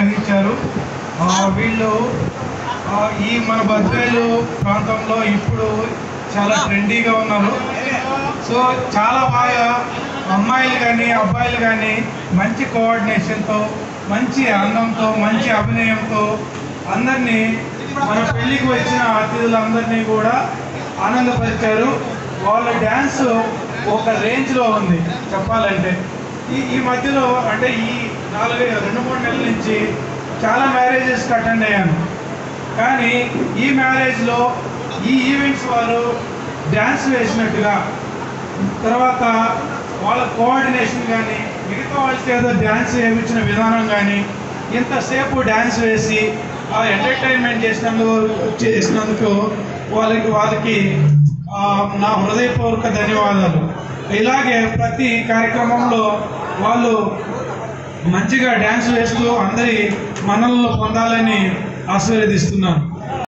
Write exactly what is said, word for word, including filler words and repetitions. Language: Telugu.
వహించారు. వీళ్ళు ఈ మన బద్వేలు ప్రాంతంలో ఇప్పుడు చాలా ట్రెండీగా ఉన్నారు. సో చాలా బాగా అమ్మాయిలు కానీ అబ్బాయిలు కానీ మంచి కోఆర్డినేషన్తో, మంచి అందంతో, మంచి అభినయంతో అందరినీ మన పెళ్ళికి వచ్చిన అతిథులందరినీ కూడా ఆనందపరిచారు. వాళ్ళ డ్యాన్స్ ఒక రేంజ్లో ఉంది చెప్పాలంటే. ఈ ఈ మధ్యలో అంటే ఈ నాలుగు రెండు మూడు నెలల నుంచి చాలా మ్యారేజెస్కి అటెండ్ అయ్యాను. కానీ ఈ మ్యారేజ్లో ఈ ఈవెంట్స్ వారు డ్యాన్స్ వేసినట్టుగా, తర్వాత వాళ్ళ కోఆర్డినేషన్ కానీ, మిగతా వాళ్ళకి ఏదో డ్యాన్స్ వేయించిన విధానం కానీ, ఇంతసేపు డ్యాన్స్ వేసి ఆ ఎంటర్టైన్మెంట్ చేసినందుకు చేసినందుకు వాళ్ళకి వాళ్ళకి నా హృదయపూర్వక ధన్యవాదాలు. ఇలాగే ప్రతి కార్యక్రమంలో వాళ్ళు మంచిగా డ్యాన్స్ వేస్తూ అందరి మనల్లో పొందాలని ఆశీర్వదిస్తున్నాను.